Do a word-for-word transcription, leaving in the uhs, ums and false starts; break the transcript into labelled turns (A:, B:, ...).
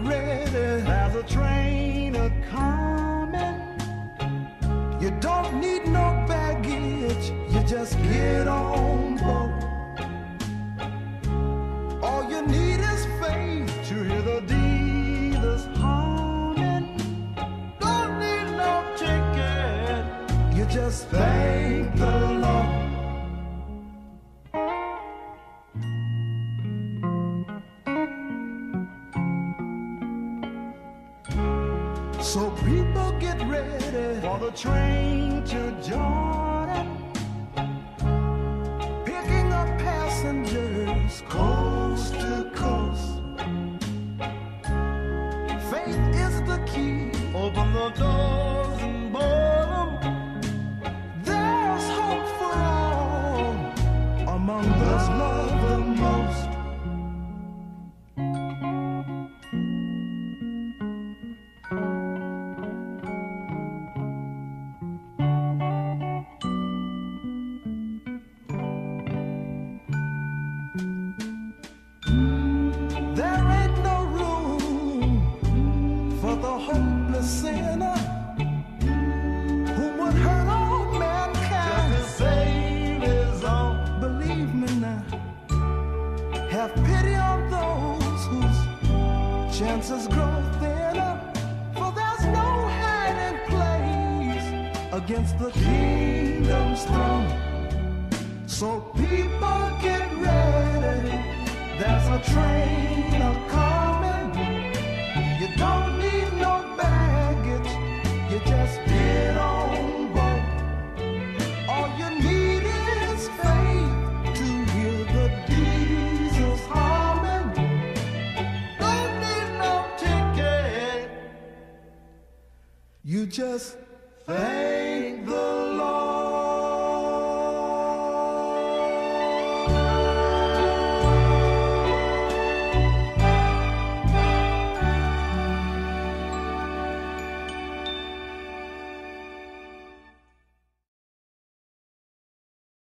A: ready. There's a train a-coming. You don't need no baggage. You just get on board. All you need is faith to hear the dealers humming. Don't need no ticket. You just thank the Lord. So people get ready for the train to Jordan, picking up passengers coast to coast. Faith is the key. Open the doors and board 'em. There's hope for all among those loved the most. Sinner who would hurt all mankind just to save his own. Believe me now, have pity on those whose chances grow thinner, for there's no hiding place against the kingdom's throne. So people get ready, there's a train a-coming. You don't need no baggage, you just get on board. All you need is faith to hear the diesels humming. Don't need no ticket, you just thank the Lord.